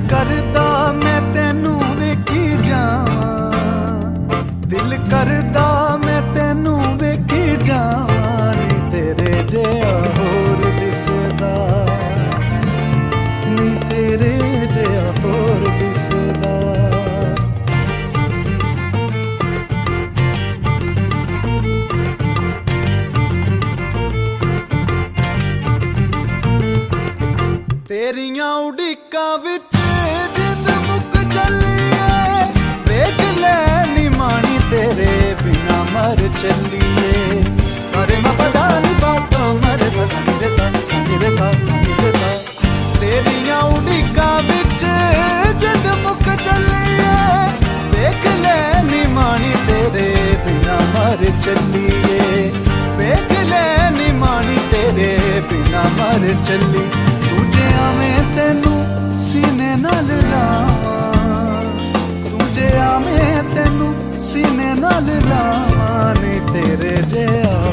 करदा मैं तेनू वेखी जावां, दिल करदा मैं तेनू वेखी जावां, नी तेरे जिहा होर दिसदा, नी तेरे जिहा होर दिसदा। तेरियां उड़ीकां विच जिंद मुक चलिए, वेख लै नी मानी तेरे बिना मर चलिए। सारे मा पदा नी बातों मरे सा रे सा रे सा रे सा। तेरियां उड़ीकां विच जिंद मुक चलिए, वेख लै नी मानी तेरे बिना मर चलिए, वेख लै नी मानी तेरे बिना मर चली। मैं तेनू सीने नाल लावां, तुझे मैं तेनू सीने नाल लावां, नी तेरे जिहा